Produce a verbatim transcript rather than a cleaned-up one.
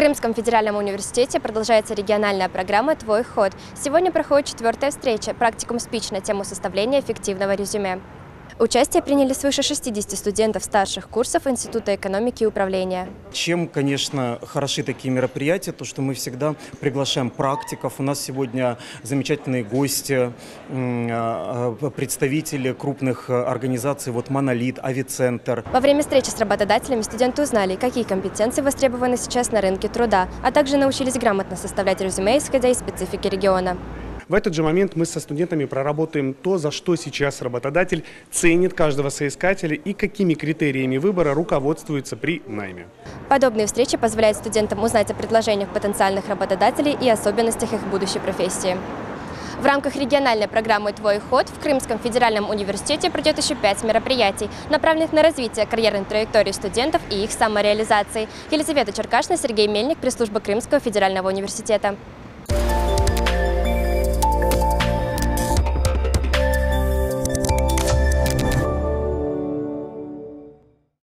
Крымском федеральном университете продолжается региональная программа «Твой ход». Сегодня проходит четвертая встреча «Практикум спич» на тему составления эффективного резюме. Участие приняли свыше шестидесяти студентов старших курсов Института экономики и управления. Чем, конечно, хороши такие мероприятия, то что мы всегда приглашаем практиков. У нас сегодня замечательные гости, представители крупных организаций, вот «Монолит», «Авицентр». Во время встречи с работодателями студенты узнали, какие компетенции востребованы сейчас на рынке труда, а также научились грамотно составлять резюме, исходя из специфики региона. В этот же момент мы со студентами проработаем то, за что сейчас работодатель ценит каждого соискателя и какими критериями выбора руководствуется при найме. Подобные встречи позволяют студентам узнать о предложениях потенциальных работодателей и особенностях их будущей профессии. В рамках региональной программы «Твой ход» в Крымском федеральном университете пройдет еще пять мероприятий, направленных на развитие карьерной траектории студентов и их самореализации. Елизавета Черкашина, Сергей Мельник, пресс-служба Крымского федерального университета.